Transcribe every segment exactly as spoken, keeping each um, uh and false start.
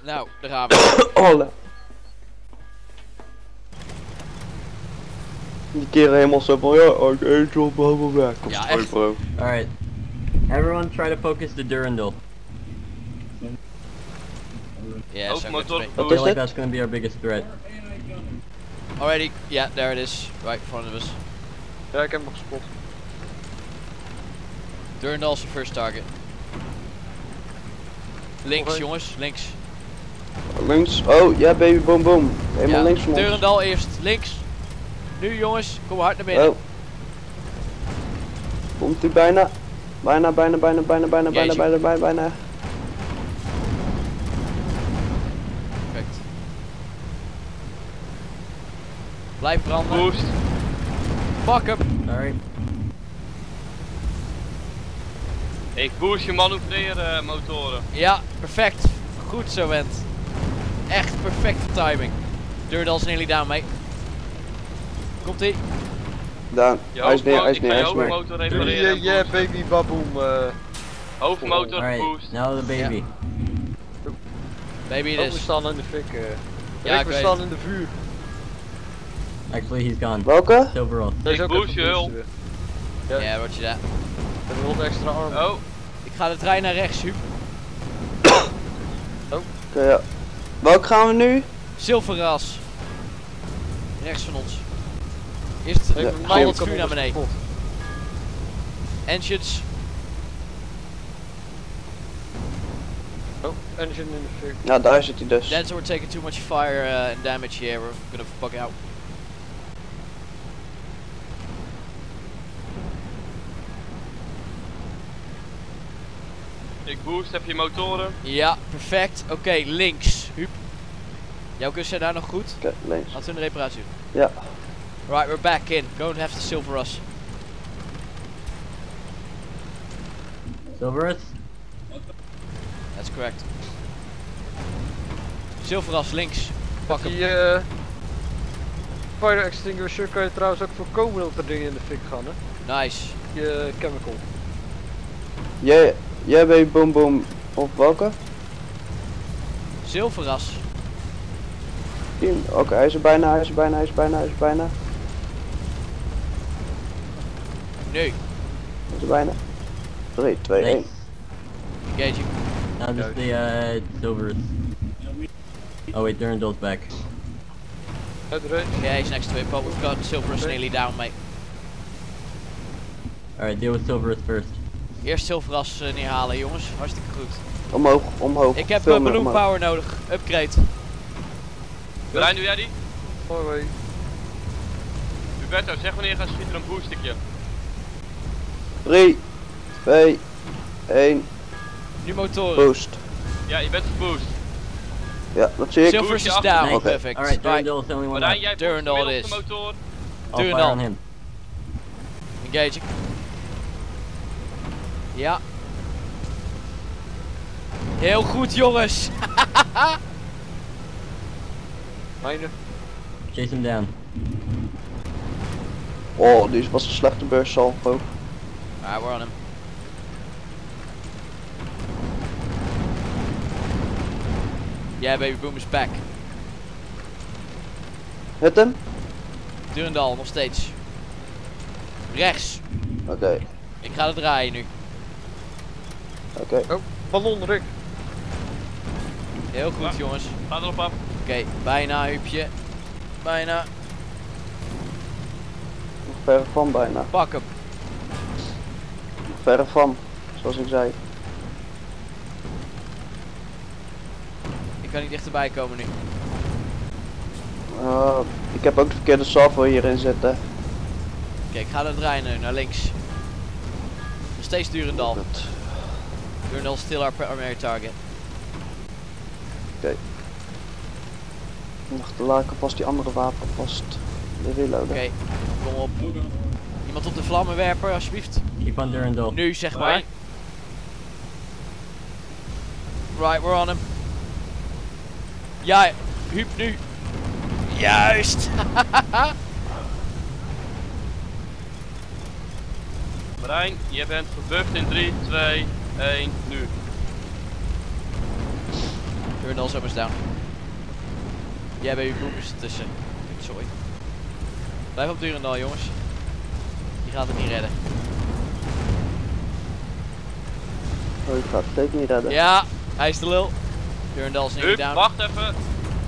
Nou, daar gaan we. Alle. Die keren helemaal zo van, ja, ik eet op helemaal weg. Kom Ja, ja, echt. bro. Alright. Everyone try to focus the Durandal. Yeah, Ook so motor I Wat feel is like dit? that's gonna be our biggest threat. Already, yeah, there it is. Right in front of us. Ja, ik heb hem gespot. Durandal's the first target. Links, Oké. jongens, links. Links. Oh, ja, baby, boom, boom. Helemaal Ja, links van ons. Durandal eerst, links. Nu jongens, kom hard naar binnen. Oh. Komt hij bijna. Bijna, bijna, bijna, bijna, bijna, bijna, Jeetje. bijna, bijna, bijna. Perfect. Blijf branden. Boost. Pak hem. Alright. Ik boost je manoeuvreren uh, motoren. Ja, perfect. Goed zo, Went. Echt perfecte timing. Durandal's nearly down, mate. Komt ie. Down. Je Hij is neer, hij is hoofdmotor, ik neer, ga hij je is neer. hoofdmotor Yeah, repareren en yeah, boosten. baby baboom. Uh, Hoofdmotor Alright, boost. now the baby. Baby, oh, it we is. staan in de fik. Uh. Ja, Rick, ik we weet staan het. in de vuur. Actually, he's gone. Welke? Silverall. Deze Ik ook boost even je boosten hulp. weer. Ja, roger dat. En we wilden extra arm. Oh, Ik ga de trein naar rechts, Huub. Oké, ja. Welke gaan we nu? Zilverras. Rechts van ons. Eerst Nee, Ja, mijn haal het motor vuur naar is beneden. kapot. Engines. Oh, engine in de fik. Ja, daar zit hij dus. Denzel, we're taking too much fire uh, and damage here. We're gonna fuck out. ik boost, heb je motoren? Ja, perfect. Oké, links. Huub. Jouw kussen daar nog goed? Oké, links. Laten we een reparatie doen. Ja. Right, we're back in. Go and have the Silverus. Silverus? That's correct. Silverus links. Pak hem. Die uh, fire extinguisher kan je trouwens ook voorkomen dat er dingen in de fik gaan, hè? Nice. Die uh, chemical. Jij, jij baby, boom, boom. Of welke? Silverus. Tien. Oké, hij is er bijna, hij is er bijna, hij is er bijna, hij is er bijna. Nu. Hij is er bijna. drie, twee, één. Nice. Engaging. Now just the uh, Silverus. Oh wait, Durandal's back. Uit de range. Yeah, he's next to it, but we've got Silverus Okay. nearly down, mate. Alright, deal with Silverus first. Eerst Silverus uh, neerhalen, jongens. Hartstikke goed. Omhoog, omhoog. Ik heb Veel een meer balloon omhoog. power nodig. Upgrade. Brian, doe jij die? Hoi, hoi. Huberto, zeg wanneer je gaat schieten, dan boost ik je. drie, twee, één. Nu motoren. Boost. Ja, je bent geboost. Ja, dat zie ik. Silverus is Boost je down. af. Oké. Perfect. Alright, Right. Durandal is the only one Brian, left. jij Durandal boost it de is. motor. I'll fire Durandal. on him. Engaging. Ja. Heel goed, jongens. Mijne. Chase him down. Oh, die was een slechte burst salvo. Alright, we're on him. Yeah, baby boom is back. Hit hem? Durandal, nog steeds. Rechts. Oké, Ik ga het draaien nu. oké. Oh, ballon, Rick. Heel goed, Ja. jongens. Ga erop af. Oké, bijna, Huubje. Bijna. Nog verre van bijna. Pak hem. Nog verre van, zoals ik zei. Ik kan niet dichterbij komen nu. Uh, ik heb ook de verkeerde salvo hierin zitten. Oké, ik ga het draaien nu, naar links. Nog steeds Durandal. Goed. Durandal still our primary target. Nog te laken vast die andere wapen vast. De reloaden. Oké, kom op. Iemand op de vlammenwerper, alsjeblieft. Keep on Durandal. Nu, zeg maar. Right. Right, we're on him. Ja, Huub nu. Juist! Brian, je bent gebufft in drie, twee, één, nu. Durandal's almost down. Yeah baby boom is ertussen. Sorry. Blijf op Durandal jongens. Die gaat het niet redden. Oh, die gaat het zeker niet redden. Ja, hij is de lul. Durandal is nearly Huub, down. wacht even.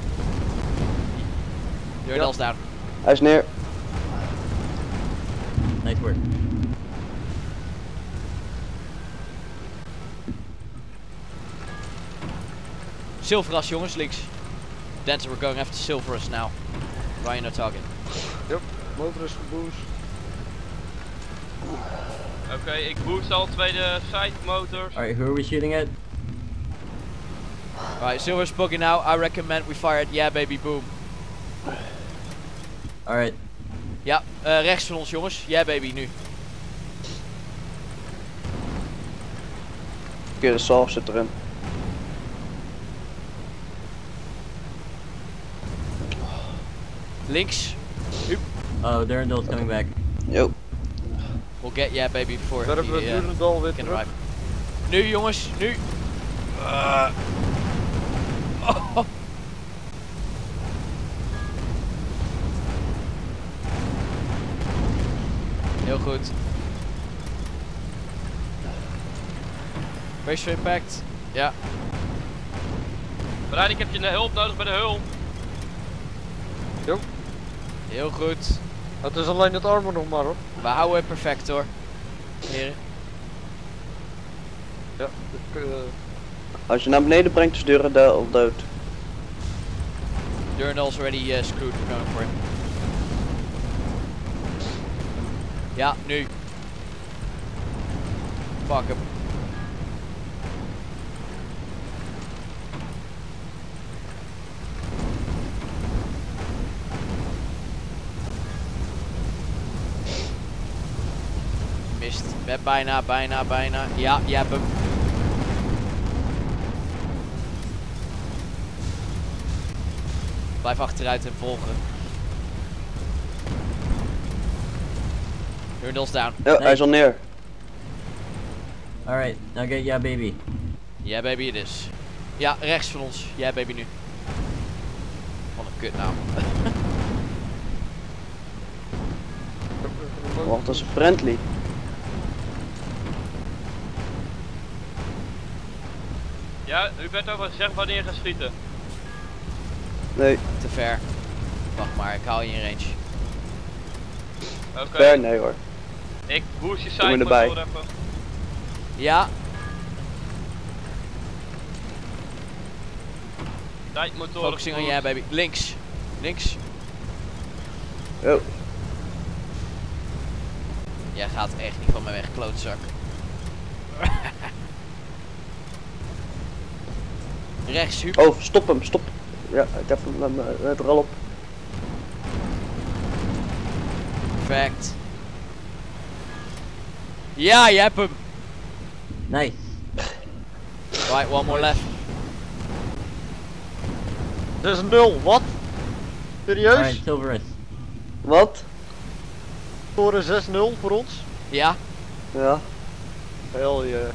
Durandal is down. Hij is neer. Nice work. Silverus jongens, links. Dancer, we're going after Silverus now. Ryan, no target. Yep, motor is geboost. Oké, okay, ik boost al tweede side motors. Alright, who are we shooting at? Alright, Silverus booking now. I recommend we fire at Yeah Baby Boom. Alright. Ja, uh, rechts van ons jongens. Yeah Baby nu. Verkeerde salve zit erin. Links. Hup. Oh, Durandal's coming back. Yo. We'll get Yeah Baby before Daar hebben we he, uh, Durandal weer can terug. arrive. Nu jongens, nu. Uh. Oh. Heel goed. Brace for impact. Ja. Brian, ik heb je hulp nodig bij de hul. Jo. Heel goed. Het is alleen het armor nog maar hoor. We houden het perfect hoor. Heren. Ja, ik, uh... Als je naar beneden brengt is Durandal dood. Durandal's already uh, screwed, we're going for him. Ja, nu. Pak hem. Mist. Be- Bijna, bijna, bijna. Ja, je hebt hem. Blijf achteruit en volgen. Durandal's down. Ja, Nee. hij is al neer. Alright, now get Yeah Baby. Ja baby het is. Ja, rechts van ons. Ja baby nu. Wat een kut naam. Wacht, dat is een friendly. Ja, Huberto, zeg wanneer je gaat schieten. Nee, Te ver. Wacht maar, ik hou je in range. Oké, ver okay. nee hoor. Ik boost je Kom side je erbij. motor even. Ja, Side motor. focusing on ja baby. Links. Links. Yo. Jij gaat echt niet van mij weg, klootzak. Rechts, Huub. Oh, stop hem, stop. Ja, ik heb hem met me- met er al op. Perfect. Ja, je hebt hem. Nice. Right, one more left. Dit is een nul, wat? Serieus? Alright, Silverus. Wat? Scoren zes nul voor ons? Ja, Ja. Hell yeah.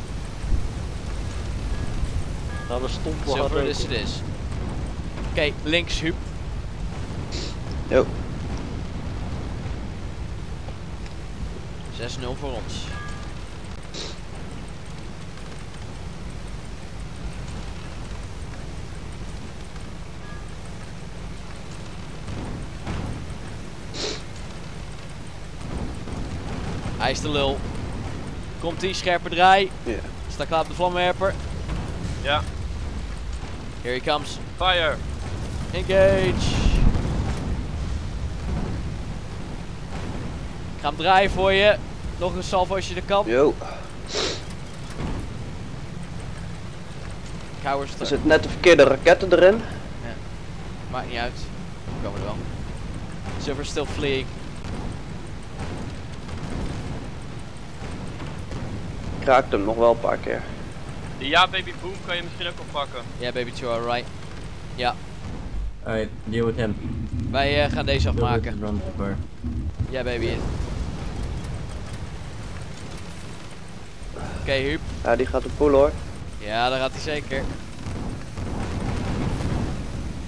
Nou, we stompen hard zilver ook, dus hoor. het is. Oké, links, Huub. Yo. zes nul voor ons. Hij is de lul. Komt ie, scherpe draai. Ja. Sta klaar op de vlammenwerper. Ja, Here he comes. fire. Engage. Ik ga hem draaien voor je. Nog een salvo als je er kan. Yo. Ik hou er Er sta- zitten net de verkeerde raketten erin. Maakt niet uit. We komen er wel. Silver still fleeing. Ik raakte hem nog wel een paar keer. Die ja baby boom kan je misschien ook oppakken. Ja, baby two alright. Ja, Alright, deal with him. wij uh, gaan deze Silverus afmaken. is run too far. Ja, baby in. Oké, okay, Huub. Ja, die gaat op pool hoor. Ja, daar gaat hij zeker.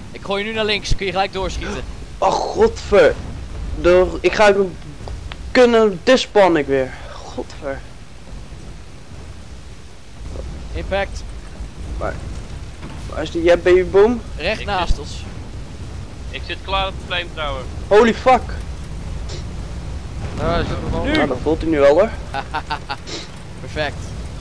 Ik gooi je nu naar links, kun je gelijk doorschieten. Oh godver. Door, ik ga hem kunnen dispawn ik weer. Godver. Impact. Waar is die Jet Baby Boom? Recht Ik naast zit- ons. Ik zit klaar op de flamethrower. Holy fuck. Ja, hij zit er wel. Nu. Nou, dat voelt hij nu wel hoor. Perfect.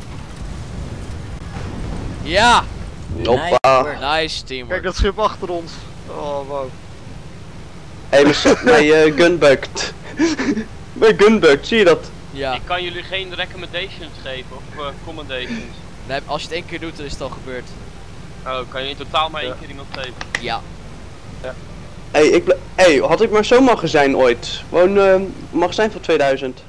Ja! Hoppa. work. Nice teamwork. Kijk dat schip achter ons. Oh wow. Hé, hey, mijn uh, gun bukt. Mijn gun bukt, zie je dat? Ja. Ik kan jullie geen recommendations geven of uh, commendations. Nee, als je het één keer doet, dan is het al gebeurd. Oh, kan je in totaal maar één Ja. keer iemand geven? Ja. Hé, hey, ik ble- hey, had ik maar zo'n magazijn ooit. Gewoon uh, magazijn van tweeduizend.